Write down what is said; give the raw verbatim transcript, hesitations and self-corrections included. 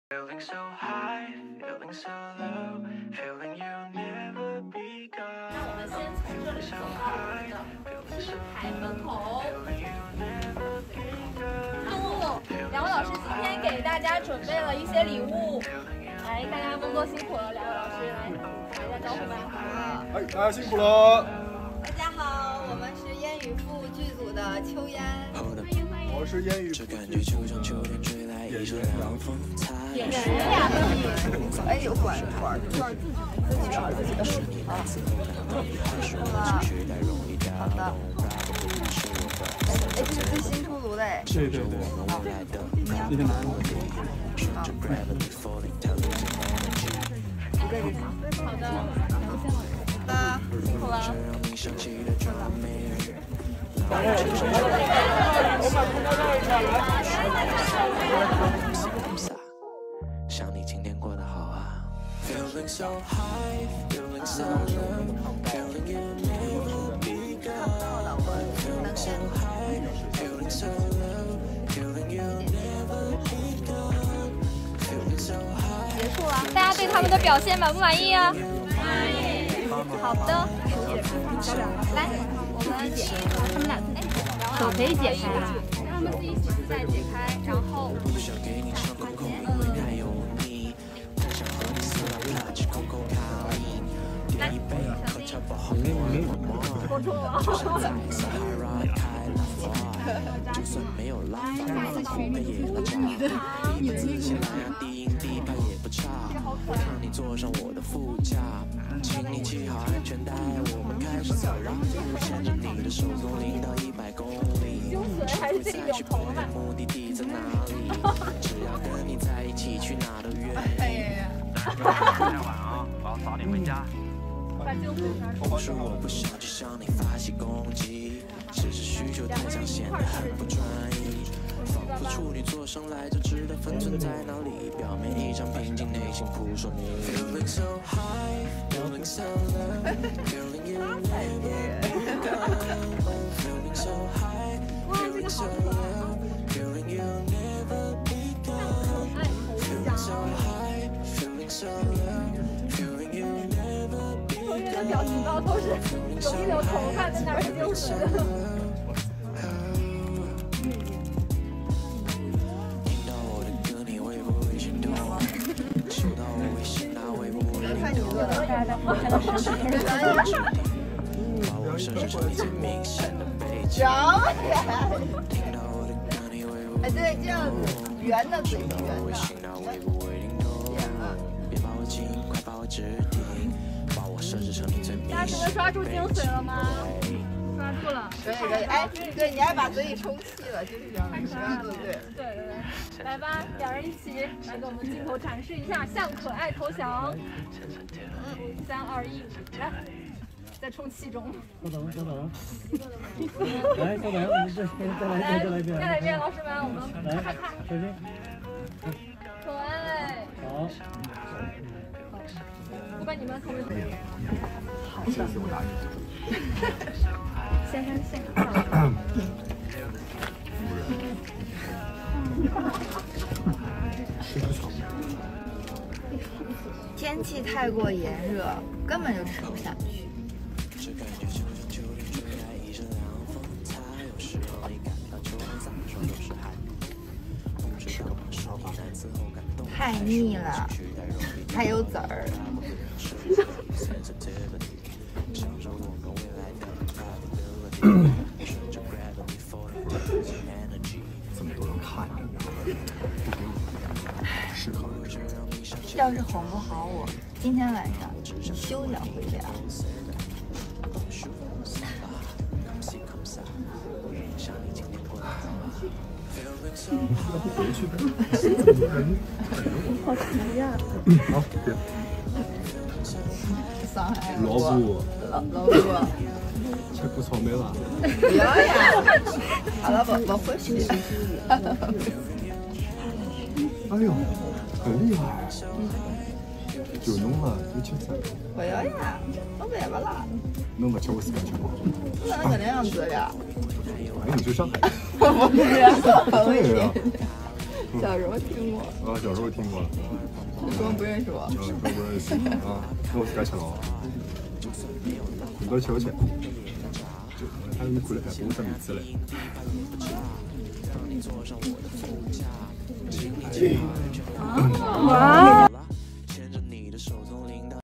Feeling so high, feeling so low, feeling you'll never be gone. 那我们先从这里走到我们的深海门口。动物，两位老师今天给大家准备了一些礼物，来，大家工作辛苦了，两位老师来打一下招呼吧。 哎，大家辛苦了。 大家好，我们是烟雨赋剧组的秋烟。 我是烟雨赋剧组的演员杨峰。 演员呀！ 哎，有管管管自己自己的自己的事情啊。好的。哎哎，这是最新出炉的哎。 对对对。 好。 一个男的。 好。一个人。 好的。 好的。辛苦了。 想你今天过得好啊 Feeling so high, feeling so low, feeling you never be gone. Feeling so high, feeling so low, feeling you never be gone. Feeling so high. 结束了，大家对他们的表现满不满意啊？满意。好的，来，我们解开他们俩，哎，手可以解开啊，让他们自己写字再解开，然后不想给你上空空，因为太油腻。太想和你撕拉拉，吃口口咖喱。点一杯喝茶不好摸摸，就像在撒哈拉开了花，就算没有拉法，口碑也能炸。第一次先来让低音低拍也不差，我让你坐上我的副驾，请你系好安全带，我们开始走，然后牵着你的手从零到一百公里。 还是这种头发。 目的地在哪里？只要跟你在一起，去哪都愿意。 哎呀！ 太晚啊，我要早点回家。 不是我不想去向你发起攻击，只是需求太强，显得很不专一。仿佛处女座生来就知道分寸在哪里，表面一张平静，内心扑朔迷离。Feeling so high, feeling so low, feeling you never be gone. Feeling so high, feeling so low, feeling you never be gone. Feeling so high, feeling so low, feeling you never be gone. 同学的表情包都是有一绺头发在那儿丢失的。 看你做的， 大家在互相的身体。 行呀！哎，对，这样子，圆的嘴圆的。 大家觉得抓住精髓了吗？抓住了。 可以可以，哎，对，你还把嘴里充气了，就是这样的，对对对。 对对对，来吧，两人一起来给我们镜头展示一下向可爱投降。嗯，三二一，来，在充气中。 稍等稍等。来，稍等，我们这再来一遍，再来一遍。 再来一遍，老师们，我们来看看。 小心。 可爱。 好。 不管你们口味怎么样。 好的。 先生先生。 天气太过炎热，根本就吃不下去。太腻了，还有籽儿。 这么多人看你，适合。 要是哄不好我，今天晚上你休想回家。 要不回去呗？人好急呀！ 好，别。 上海萝卜， 老老卜， 这不错没了。 不要呀！好了，我我回去。 哎呦，很厉害！就弄了一千三。 不要呀，我别吧啦。 弄个九十块钱吧。 不能这样子呀！ 哎，你去上海？ 我不是，很危险。 小时候听过。 啊，小时候听过。 你根本不认识我。 啊，根本不认识啊，那我自家吃了。你到吃不吃？还有你过来还给我上名字嘞。